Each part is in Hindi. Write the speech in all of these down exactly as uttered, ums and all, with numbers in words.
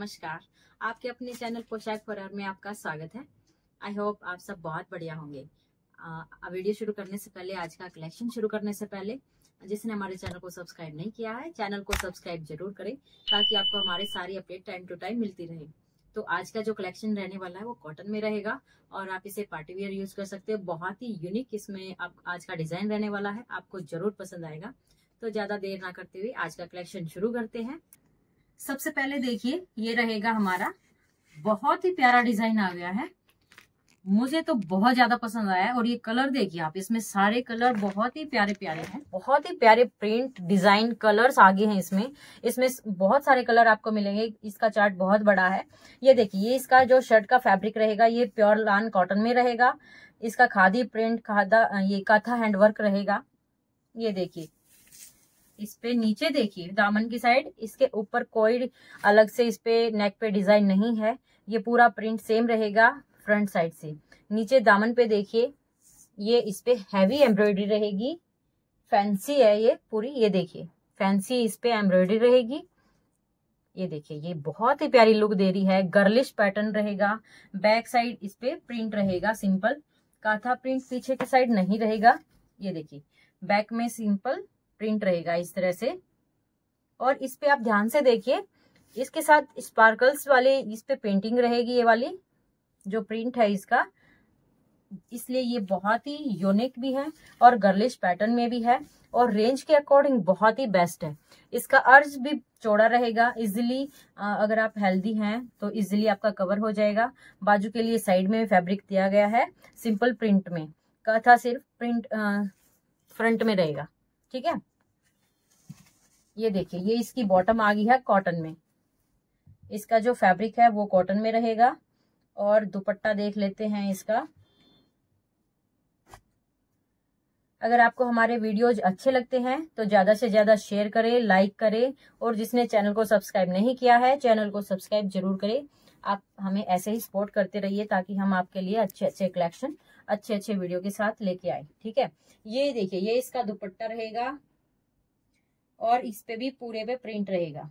नमस्कार, आपके अपने चैनल पोशाक फॉरएवर में आपका स्वागत है। आई होप आप सब बहुत बढ़िया होंगे। आ, वीडियो शुरू करने से पहले, आज का कलेक्शन शुरू करने से पहले, जिसने हमारे चैनल को सब्सक्राइब नहीं किया है, चैनल को सब्सक्राइब जरूर करें ताकि आपको हमारे सारी अपडेट टाइम टू टाइम मिलती रहे। तो आज का जो कलेक्शन रहने वाला है वो कॉटन में रहेगा और आप इसे पार्टी वेयर यूज कर सकते हो। बहुत ही यूनिक इसमें आप आज का डिजाइन रहने वाला है, आपको जरूर पसंद आएगा। तो ज्यादा देर ना करते हुए आज का कलेक्शन शुरू करते हैं। सबसे पहले देखिए, ये रहेगा हमारा, बहुत ही प्यारा डिजाइन आ गया है, मुझे तो बहुत ज्यादा पसंद आया है। और ये कलर देखिए आप, इसमें सारे कलर बहुत ही प्यारे प्यारे हैं, बहुत ही प्यारे प्रिंट डिजाइन कलर्स आगे हैं इसमें इसमें बहुत सारे कलर आपको मिलेंगे। इसका चार्ट बहुत बड़ा है। ये देखिए, ये इसका जो शर्ट का फैब्रिक रहेगा ये प्योर लान कॉटन में रहेगा। इसका खादी प्रिंट, खादा ये काथा हैंडवर्क रहेगा। ये देखिए, इस पे नीचे देखिए दामन की साइड, इसके ऊपर कोई अलग से इस पे नेक पे डिजाइन नहीं है। ये पूरा प्रिंट सेम रहेगा फ्रंट साइड से। नीचे दामन पे देखिए, ये इस पे हैवी एम्ब्रॉयडरी रहेगी, फैंसी है ये पूरी। ये देखिए फैंसी इस पे एम्ब्रॉयडरी रहेगी। ये देखिए, ये बहुत ही प्यारी लुक दे रही है। गर्लिश पैटर्न रहेगा। बैक साइड इस पे प्रिंट रहेगा सिंपल, काथा प्रिंट पीछे की साइड नहीं रहेगा। ये देखिए, बैक में सिंपल प्रिंट रहेगा इस तरह से। और इस पे आप ध्यान से देखिए, इसके साथ स्पार्कल्स वाले इस पे पेंटिंग रहेगी, ये वाली जो प्रिंट है इसका, इसलिए ये बहुत ही यूनिक भी है और गर्लिश पैटर्न में भी है और रेंज के अकॉर्डिंग बहुत ही बेस्ट है। इसका अर्ज भी चौड़ा रहेगा, इजिली अगर आप हेल्दी हैं तो इजिली आपका कवर हो जाएगा। बाजू के लिए साइड में फैब्रिक दिया गया है सिंपल प्रिंट में, काथा सिर्फ प्रिंट फ्रंट में रहेगा, ठीक है। ये देखिए, ये इसकी बॉटम आ गई है कॉटन में। इसका जो फैब्रिक है वो कॉटन में रहेगा। और दुपट्टा देख लेते हैं इसका। अगर आपको हमारे वीडियोज अच्छे लगते हैं तो ज्यादा से ज्यादा शेयर करें, लाइक करें। और जिसने चैनल को सब्सक्राइब नहीं किया है, चैनल को सब्सक्राइब जरूर करें। आप हमें ऐसे ही सपोर्ट करते रहिए ताकि हम आपके लिए अच्छे अच्छे कलेक्शन, अच्छे अच्छे वीडियो के साथ लेके आए, ठीक है। ये देखिए, ये इसका दुपट्टा रहेगा और इस पे भी पूरे पे प्रिंट रहेगा।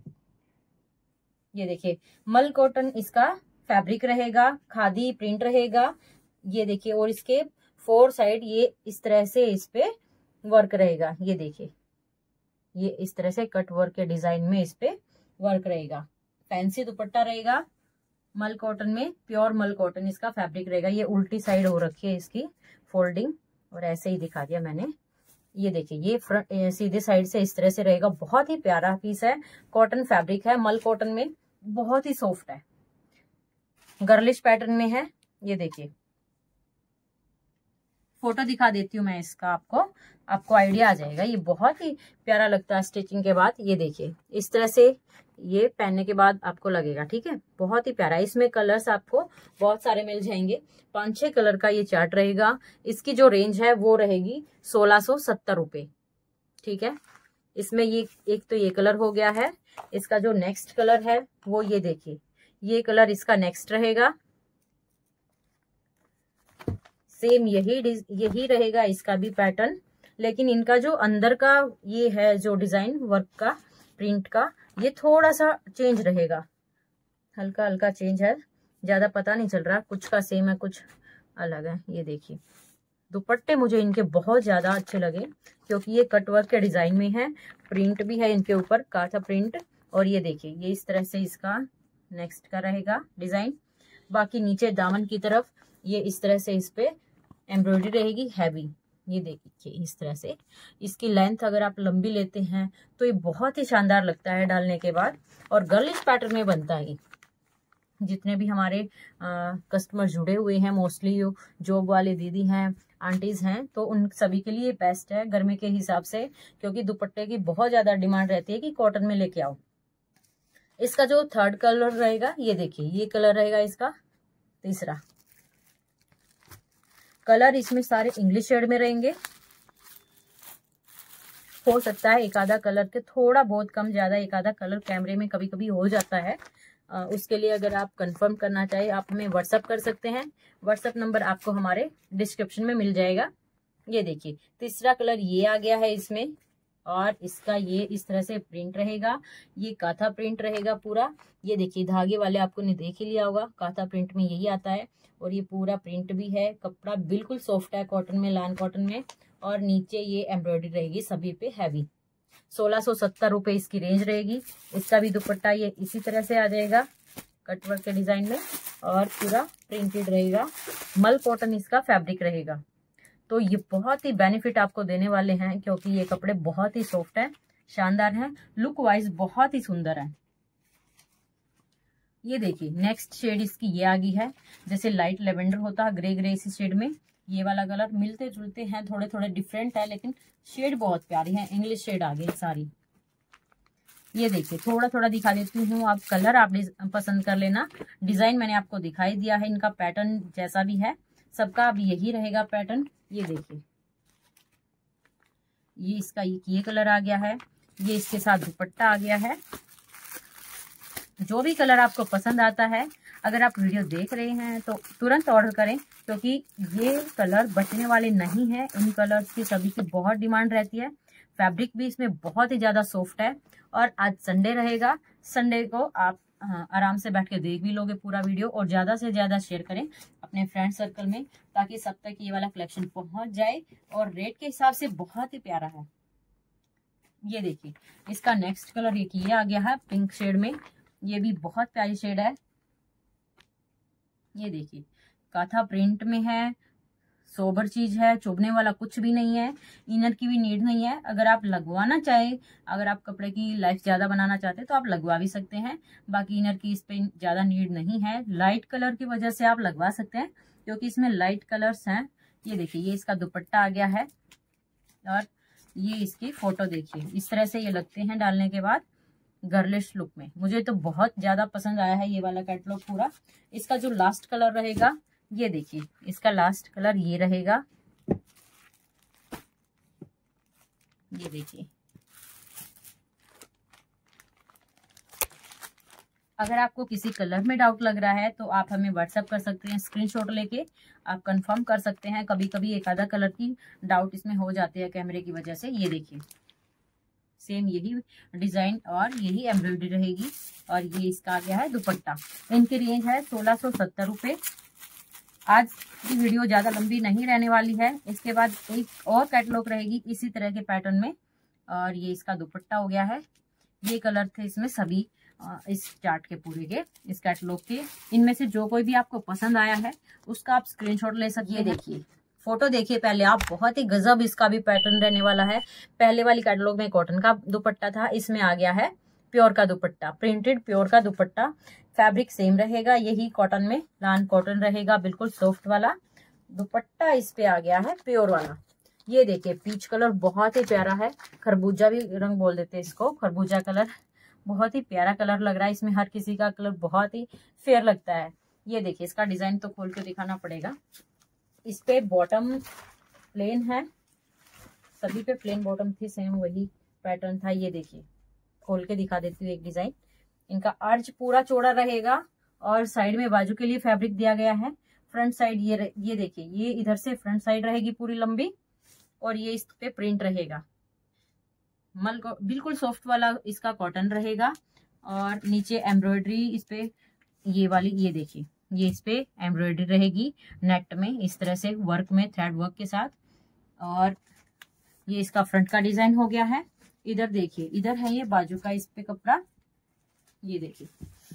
ये देखिए, मल कॉटन इसका फैब्रिक रहेगा, खादी प्रिंट रहेगा। ये देखिए, और इसके फोर साइड ये इस तरह से इस पे वर्क रहेगा। ये देखिए, ये इस तरह से कट वर्क के डिजाइन में इस पे वर्क रहेगा। फैंसी दुपट्टा रहेगा मल कॉटन में, प्योर मल कॉटन इसका फैब्रिक रहेगा। ये उल्टी साइड हो रखी है इसकी फोल्डिंग, और ऐसे ही दिखा दिया मैंने। ये देखिए, ये फ्रंट सीधे साइड से इस तरह से रहेगा। बहुत ही प्यारा पीस है, कॉटन फैब्रिक है, मल कॉटन में, बहुत ही सॉफ्ट है, गर्लिश पैटर्न में है। ये देखिए, फोटो दिखा देती हूँ मैं इसका, आपको आपको आइडिया आ जाएगा। ये बहुत ही प्यारा लगता है स्टिचिंग के बाद। ये देखिए, इस तरह से ये पहनने के बाद आपको लगेगा, ठीक है, बहुत ही प्यारा। इसमें कलर्स आपको बहुत सारे मिल जाएंगे, पांच छह कलर का ये चार्ट रहेगा। इसकी जो रेंज है वो रहेगी सोलह सौ सत्तर रुपए, ठीक है। इसमें ये एक तो ये कलर हो गया है। इसका जो नेक्स्ट कलर है वो ये देखिए, ये कलर इसका नेक्स्ट रहेगा। सेम यही यही रहेगा इसका भी पैटर्न, लेकिन इनका जो अंदर का ये है जो डिजाइन वर्क का, प्रिंट का, ये थोड़ा सा चेंज रहेगा, हल्का हल्का चेंज है, ज्यादा पता नहीं चल रहा, कुछ का सेम है कुछ अलग है। ये देखिए, दुपट्टे मुझे इनके बहुत ज्यादा अच्छे लगे क्योंकि ये कटवर्क के डिजाइन में है, प्रिंट भी है इनके ऊपर, काथा प्रिंट। और ये देखिए, ये इस तरह से इसका नेक्स्ट का रहेगा डिजाइन। बाकी नीचे दामन की तरफ ये इस तरह से इस पे एम्ब्रॉयडरी रहेगी हैवी। ये देखिए, इस तरह से इसकी लेंथ अगर आप लंबी लेते हैं तो ये बहुत ही शानदार लगता है डालने के बाद। और गर्लिश पैटर्न में बनता है। जितने भी हमारे कस्टमर जुड़े हुए हैं, मोस्टली जॉब वाले दीदी हैं, आंटीज हैं, तो उन सभी के लिए बेस्ट है गर्मी के हिसाब से, क्योंकि दुपट्टे की बहुत ज्यादा डिमांड रहती है कि कॉटन में लेके आओ। इसका जो थर्ड कलर रहेगा, ये देखिए, ये कलर रहेगा इसका तीसरा कलर। इसमें सारे इंग्लिश शेड में रहेंगे। हो सकता है एक आधा कलर के थोड़ा बहुत कम ज्यादा, एक आधा कलर कैमरे में कभी कभी हो जाता है। आ, उसके लिए अगर आप कंफर्म करना चाहे आप हमें व्हाट्सअप कर सकते हैं। व्हाट्सअप नंबर आपको हमारे डिस्क्रिप्शन में मिल जाएगा। ये देखिए, तीसरा कलर ये आ गया है इसमें, और इसका ये इस तरह से प्रिंट रहेगा, ये काथा प्रिंट रहेगा पूरा। ये देखिए धागे वाले आपको ने देख ही लिया होगा, काथा प्रिंट में यही आता है। और ये पूरा प्रिंट भी है, कपड़ा बिल्कुल सॉफ्ट है कॉटन में, लान कॉटन में। और नीचे ये एम्ब्रॉयडरी रहेगी सभी पे हैवी। सोलह सौ सत्तर रुपए इसकी रेंज रहेगी। इसका भी दुपट्टा ये इसी तरह से आ जाएगा कटवर्क के डिजाइन में, और पूरा प्रिंटेड रहेगा। मल कॉटन इसका फैब्रिक रहेगा। तो ये बहुत ही बेनिफिट आपको देने वाले हैं, क्योंकि ये कपड़े बहुत ही सॉफ्ट हैं, शानदार हैं, लुक वाइज बहुत ही सुंदर है। ये देखिए नेक्स्ट शेड इसकी ये आ गई है, जैसे लाइट लेवेंडर होता है ग्रे ग्रे इसी शेड में, ये वाला कलर मिलते जुलते हैं, थोड़े थोड़े डिफरेंट है, लेकिन शेड बहुत प्यारी है, इंग्लिश शेड आ गई सारी। ये देखिए थोड़ा थोड़ा दिखा देती हूँ, आप कलर आप पसंद कर लेना। डिजाइन मैंने आपको दिखाई दिया है, इनका पैटर्न जैसा भी है सबका अब यही रहेगा पैटर्न। ये देखिए ये इसका ये कलर आ गया है, ये इसके साथ दुपट्टा आ गया है। जो भी कलर आपको पसंद आता है, अगर आप वीडियो देख रहे हैं तो तुरंत ऑर्डर करें, क्योंकि ये कलर बचने वाले नहीं है। इन कलर्स की सभी की बहुत डिमांड रहती है। फैब्रिक भी इसमें बहुत ही ज्यादा सॉफ्ट है। और आज संडे रहेगा, संडे को आप हाँ, आराम से बैठ के देख भी लोगे पूरा वीडियो, और ज्यादा से ज्यादा शेयर करें अपने फ्रेंड सर्कल में, ताकि सब तक ये वाला कलेक्शन पहुंच जाए। और रेट के हिसाब से बहुत ही प्यारा है। ये देखिए इसका नेक्स्ट कलर एक ये आ गया है पिंक शेड में, ये भी बहुत प्यारी शेड है। ये देखिए काथा प्रिंट में है, सोबर चीज है, चुभने वाला कुछ भी नहीं है, इनर की भी नीड नहीं है। अगर आप लगवाना चाहे, अगर आप कपड़े की लाइफ ज्यादा बनाना चाहते हैं तो आप लगवा भी सकते हैं, बाकी इनर की इस पे ज्यादा नीड नहीं है। लाइट कलर की वजह से आप लगवा सकते हैं, क्योंकि इसमें लाइट कलर्स हैं। ये देखिए ये इसका दुपट्टा आ गया है, और ये इसकी फोटो देखिए, इस तरह से ये लगते हैं डालने के बाद गर्लिश लुक में। मुझे तो बहुत ज्यादा पसंद आया है ये वाला कैटलॉग पूरा। इसका जो लास्ट कलर रहेगा, ये देखिए इसका लास्ट कलर ये रहेगा। ये देखिए अगर आपको किसी कलर में डाउट लग रहा है तो आप हमें व्हाट्सएप कर सकते हैं, स्क्रीनशॉट लेके आप कंफर्म कर सकते हैं। कभी कभी एक आधा कलर की डाउट इसमें हो जाती है कैमरे की वजह से। ये देखिए सेम यही डिजाइन और यही एम्ब्रॉयडरी रहेगी। और ये इसका आ गया है दुपट्टा। इनकी रेंज है सोलह सौ सत्तर रुपए। आज की वीडियो ज्यादा लंबी नहीं रहने वाली है, इसके बाद एक और कैटलॉग रहेगी इसी तरह के पैटर्न में। और ये इसका दुपट्टा हो गया है। ये कलर थे इसमें सभी इस चार्ट के पूरे के, इस कैटलॉग के। इनमें से जो कोई भी आपको पसंद आया है उसका आप स्क्रीनशॉट ले सकते हैं। देखिए फोटो देखिए पहले आप, बहुत ही गजब इसका भी पैटर्न रहने वाला है। पहले वाली कैटलॉग में कॉटन का दुपट्टा था, इसमें आ गया है प्योर का दुपट्टा, प्रिंटेड प्योर का दुपट्टा। फैब्रिक सेम रहेगा, यही कॉटन में लान कॉटन रहेगा, बिल्कुल सॉफ्ट वाला दुपट्टा इस पे आ गया है प्योर वाला। ये देखिए पीच कलर बहुत ही प्यारा है, खरबूजा भी रंग बोल देते हैं इसको, खरबूजा कलर बहुत ही प्यारा कलर लग रहा है। इसमें हर किसी का कलर बहुत ही फेयर लगता है। ये देखिए इसका डिजाइन तो खोल के दिखाना पड़ेगा। इस पे बॉटम प्लेन है, सभी पे प्लेन बॉटम थी, सेम वही पैटर्न था। ये देखिए खोल के दिखा देती हूँ एक डिजाइन। इनका अर्ज पूरा चौड़ा रहेगा, और साइड में बाजू के लिए फैब्रिक दिया गया है। फ्रंट साइड ये ये देखिए, ये इधर से फ्रंट साइड रहेगी पूरी लंबी, और ये इस पे प्रिंट रहेगा। मल बिल्कुल सॉफ्ट वाला इसका कॉटन रहेगा। और नीचे एम्ब्रॉयडरी इस पे ये वाली, ये देखिए ये इस पे एम्ब्रॉयडरी रहेगी नेट में, इस तरह से वर्क में, थ्रेड वर्क के साथ। और ये इसका फ्रंट का डिजाइन हो गया है। इधर देखिए, इधर है ये बाजू का इस पे कपड़ा, ये देखिए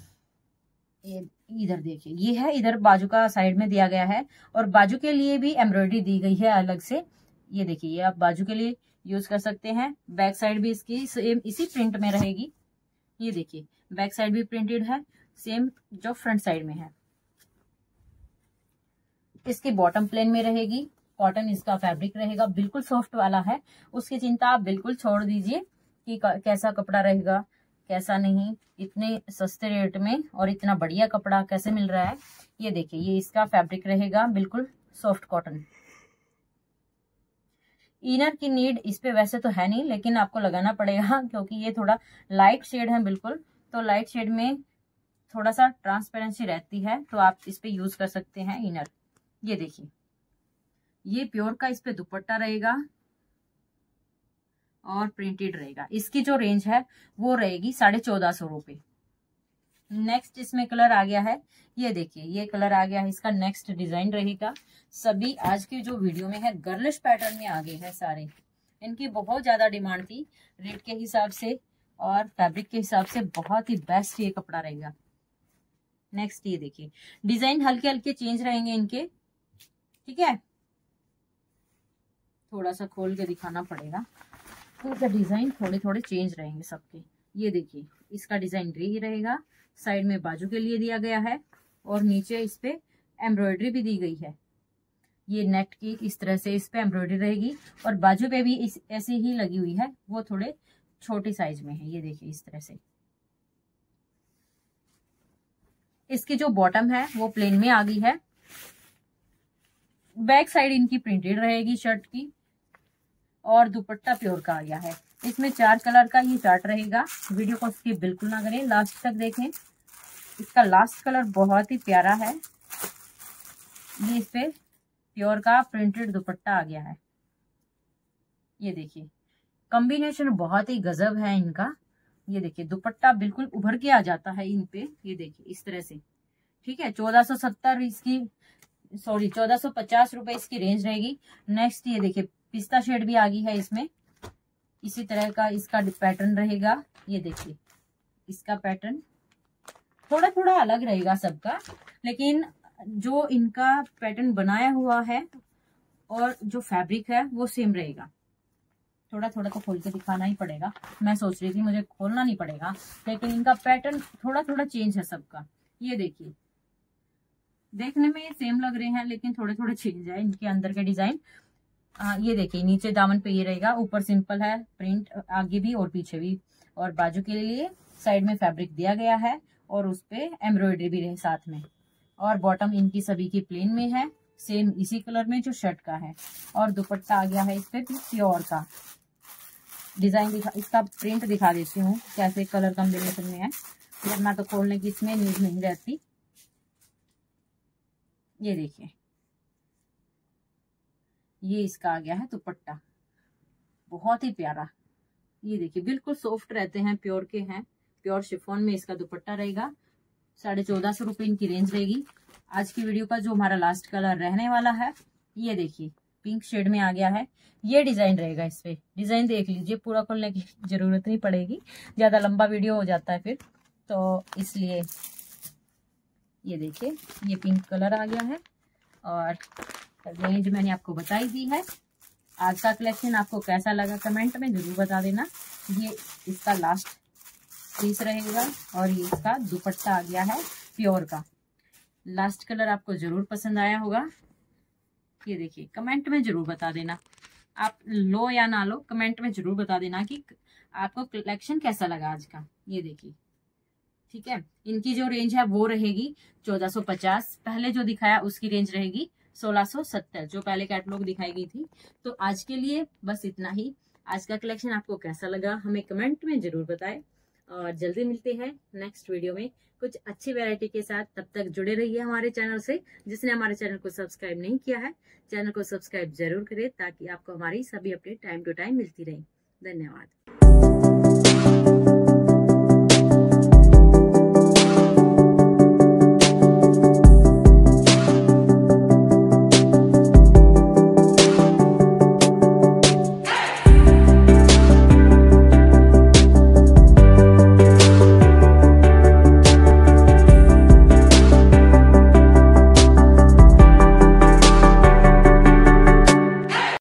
ये इधर देखिए ये है, इधर बाजू का साइड में दिया गया है। और बाजू के लिए भी एम्ब्रॉयडरी दी गई है अलग से। ये देखिए ये आप बाजू के लिए यूज कर सकते हैं। बैक साइड भी इसकी सेम इसी प्रिंट में रहेगी। ये देखिए बैक साइड भी प्रिंटेड है, सेम जो फ्रंट साइड में है। इसकी बॉटम प्लेन में रहेगी, कॉटन इसका फैब्रिक रहेगा, बिल्कुल सॉफ्ट वाला है। उसकी चिंता आप बिल्कुल छोड़ दीजिए कि कैसा कपड़ा रहेगा कैसा नहीं, इतने सस्ते रेट में और इतना बढ़िया कपड़ा कैसे मिल रहा है। ये देखिए ये इसका फैब्रिक रहेगा, बिल्कुल सॉफ्ट कॉटन। इनर की नीड इस पे वैसे तो है नहीं, लेकिन आपको लगाना पड़ेगा क्योंकि ये थोड़ा लाइट शेड है बिल्कुल, तो लाइट शेड में थोड़ा सा ट्रांसपेरेंसी रहती है, तो आप इस पे यूज कर सकते हैं इनर। ये देखिए ये प्योर का इस पे दुपट्टा रहेगा, और प्रिंटेड रहेगा। इसकी जो रेंज है वो रहेगी साढ़े चौदह सौ रुपये। नेक्स्ट इसमें कलर आ गया है, ये देखिए ये कलर आ गया है। इसका नेक्स्ट डिजाइन रहेगा। सभी आज के जो वीडियो में है गर्लिश पैटर्न में आ गए हैं सारे। इनकी बहुत ज्यादा डिमांड थी, रेट के हिसाब से और फैब्रिक के हिसाब से बहुत ही बेस्ट ये कपड़ा रहेगा। नेक्स्ट ये देखिए डिजाइन हल्के हल्के चेंज रहेंगे इनके, ठीक है। थोड़ा सा खोल के दिखाना पड़ेगा, तो डिजाइन थोड़े थोड़े चेंज रहेंगे सबके। ये देखिए इसका डिजाइन ग्रे रहेगा, साइड में बाजू के लिए दिया गया है और नीचे इस पे एम्ब्रॉयडरी भी दी गई है। ये नेट की इस तरह से इस पे एम्ब्रॉयडरी रहेगी और बाजू पे भी इस ऐसी ही लगी हुई है, वो थोड़े छोटी साइज में है। ये देखिए इस तरह से। इसकी जो बॉटम है वो प्लेन में आ गई है। बैक साइड इनकी प्रिंटेड रहेगी शर्ट की और दुपट्टा प्योर का आ गया है। इसमें चार कलर का ये चार्ट रहेगा। वीडियो को स्किप बिल्कुल ना करें, लास्ट तक देखें। इसका लास्ट कलर बहुत ही प्यारा है। ये इस पे प्योर का प्रिंटेड दुपट्टा आ गया है। ये देखिए कॉम्बिनेशन बहुत ही गजब है इनका। ये देखिए दुपट्टा बिल्कुल उभर के आ जाता है इन पे। ये देखिए इस तरह से, ठीक है। चौदह सौ सत्तर इसकी सॉरी चौदह सौ पचास रुपए इसकी रेंज रहेगी। नेक्स्ट ये देखिए पिस्ता शेड भी आ गई है इसमें। इसी तरह का इसका पैटर्न रहेगा। ये देखिए इसका पैटर्न थोड़ा थोड़ा अलग रहेगा सबका, लेकिन जो इनका पैटर्न बनाया हुआ है और जो फैब्रिक है वो सेम रहेगा। थोड़ा थोड़ा तो खोल के दिखाना ही पड़ेगा। मैं सोच रही थी मुझे खोलना नहीं पड़ेगा, लेकिन इनका पैटर्न थोड़ा थोड़ा चेंज है सबका। ये देखिए देखने में सेम लग रहे हैं, लेकिन थोड़े थोड़े चेंज है इनके अंदर के डिजाइन। आ, ये देखिए नीचे दामन पे ये रहेगा, ऊपर सिंपल है प्रिंट, आगे भी और पीछे भी। और बाजू के लिए साइड में फैब्रिक दिया गया है और उस पे एम्ब्रॉयडरी भी रहे साथ में। और बॉटम इनकी सभी की प्लेन में है, सेम इसी कलर में जो शर्ट का है। और दुपट्टा आ गया है इस पे प्योर का। डिजाइन दिखा, इसका प्रिंट दिखा देती हूँ कैसे कलर कॉम्बिनेशन में है, वरना तो खोलने की इसमें नीड नहीं रहती। ये देखिए ये इसका आ गया है दुपट्टा, बहुत ही प्यारा। ये देखिए बिल्कुल सॉफ्ट रहते हैं, प्योर के हैं। प्योर शिफॉन में इसका दुपट्टा रहेगा। साढ़े चौदह सौ रुपये इनकी रेंज रहेगी। आज की वीडियो का जो हमारा लास्ट कलर रहने वाला है, ये देखिए पिंक शेड में आ गया है। ये डिजाइन रहेगा। इस पे डिजाइन देख लीजिए, पूरा खोलने की जरूरत नहीं पड़ेगी, ज्यादा लंबा वीडियो हो जाता है फिर, तो इसलिए। ये देखिए ये पिंक कलर आ गया है और रेंज मैंने आपको बताई दी है। आज का कलेक्शन आपको कैसा लगा कमेंट में जरूर बता देना। ये इसका लास्ट पीस रहेगा और ये इसका दुपट्टा आ गया है प्योर का। लास्ट कलर आपको जरूर पसंद आया होगा। ये देखिए कमेंट में जरूर बता देना, आप लो या ना लो कमेंट में जरूर बता देना कि आपको कलेक्शन कैसा लगा आज का। ये देखिए ठीक है। इनकी जो रेंज है वो रहेगी चौदह सौ पचास। पहले जो दिखाया उसकी रेंज रहेगी सोलह सौ सत्तर, जो पहले कैटलॉग दिखाई गई थी। तो आज के लिए बस इतना ही। आज का कलेक्शन आपको कैसा लगा हमें कमेंट में जरूर बताएं और जल्दी मिलते हैं नेक्स्ट वीडियो में कुछ अच्छी वैरायटी के साथ। तब तक जुड़े रहिए हमारे चैनल से। जिसने हमारे चैनल को सब्सक्राइब नहीं किया है, चैनल को सब्सक्राइब जरूर करें ताकि आपको हमारी सभी अपडेट टाइम टू टाइम मिलती रहे। धन्यवाद।